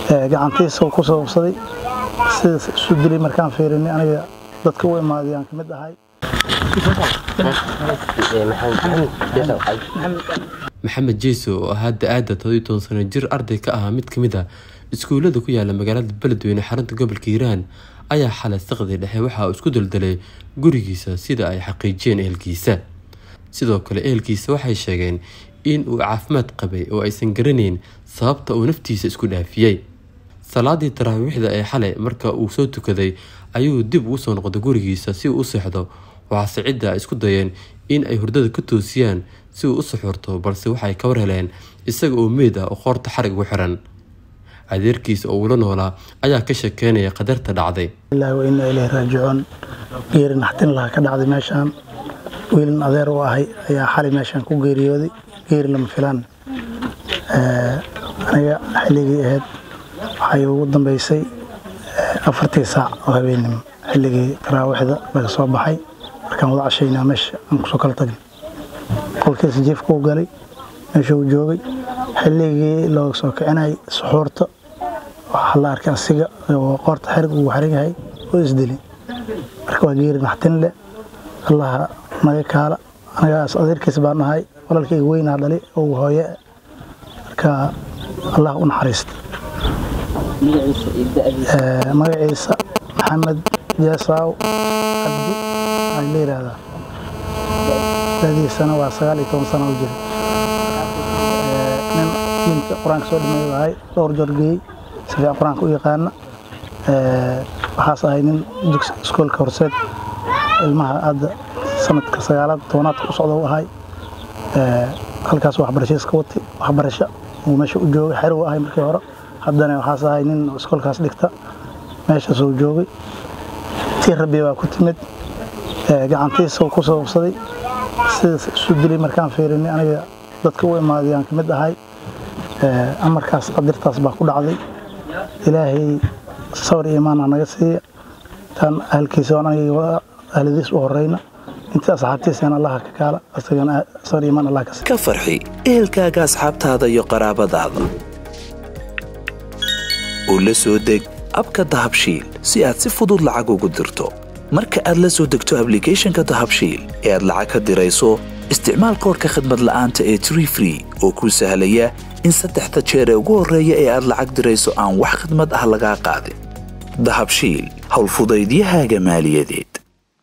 gacantiisa uu ku sababsaday sidaas isu dilay markaan fiirinay aniga dadka u imaadayaan ka mid ahay maxamed jeeso oo hadda aada 17 sano jir arday ka ah mid kamid ah iskuulada ku yaala magaalada Beledweyne xarunta gobolka Hiiraan ayaa xalay saqdi dhexe waxa uu isku daldalay gurigiisa sida ay xaqiijiyeen ehelkiisa sidoo kale ehelkiisa waxay sheegeen in uu caafimaad qabay oo aysan garaneyn sababta uu naftiisa isku dhaafiyay salaadii taraawixda ee xalay marka uu soo tukaday ayuu dib u soo noqday gurigiisa si uu u seexdo waxa sicida isku dayeen in ay hurdada ka toosiyaan si uu u suxurto balse waxay ka war heleen isaga oo meed ah oo qoorta xarig ugu xiran adeerkiisa oo ula noolaa ayaa ka sheekeynaya qadarta dhacday ilaahi wa inna ilayhi raaji'uun geeri naxtin laha ka dhacday meeshaan wiilin adeer u ahay ayaa xalay meeshaan ku geeriyooday geeri lama filaan aniga xilligii ahayd waxay ugu dambeysay 4 saac oo habeenimo xilligii taraawixda laga soo baxay markaan wada cashaynaa meesha aan ku soo kala tagnay qolkiisa jiifka u galay meesha uu joogay xilligii loo soo kicinay suxuurta waxa la arkay asiga oo qoorta xarig uu xiran yahay oo isdilay marka waa geeri naxtin leh allah naga kaala anaga adeerkiisa baan nahay walaalkayga weynaa dhalay oo hooyo marka allah u naxariisto magaciisa maxamed jeesaw abdi ay leeyahay dadii waa 19 sano jir nin diinta quraanka soo dhameeyay dhowr jorgey sida quraanka u yaqaan waxaas ahay nin dugsi iskoolka horseed ilmaha aad sanadka 9 ku socdo ahay halkaas waxbarashada ka watay waxbarasho uu meesha u joogay xir u ahay markii hore haddana waxaas ahay nin iskoolkaas dhigta meesha soo joogay tii rabbi waa ku timid gacantiisa uu ku sababsaday sidaas isu dilay markaan fiirinay aniga dadka u imaadayaan ka mid ahay amarkaas qadartaas baa ku dhacday ilaahay sabr iyo iimaan naga siiyo tan ahalkiisa oo aniga ahladiis u horeyna inta asxaabtiisana Allah ka kaala asagana sabr iyo iimaan Allah ka siiyo ka farxi ehelkaaga asxaabtaada iyo qaraabadaada oo la soo deg abka dahabshiil si aad si fudud lacag ugu dirto marka aad la soo degto application-ka dahabshiil ee aad lacag ka dirayso isticmaal koodka khidmad la'aanta ee Tree Free oo kuu sahlaya in 3 jeer ugu horeeya ee aad lacag dirayso aan wax khidmad ah laga qaadin dahabshiil hawl fudaydiyahaaga maaliyadeed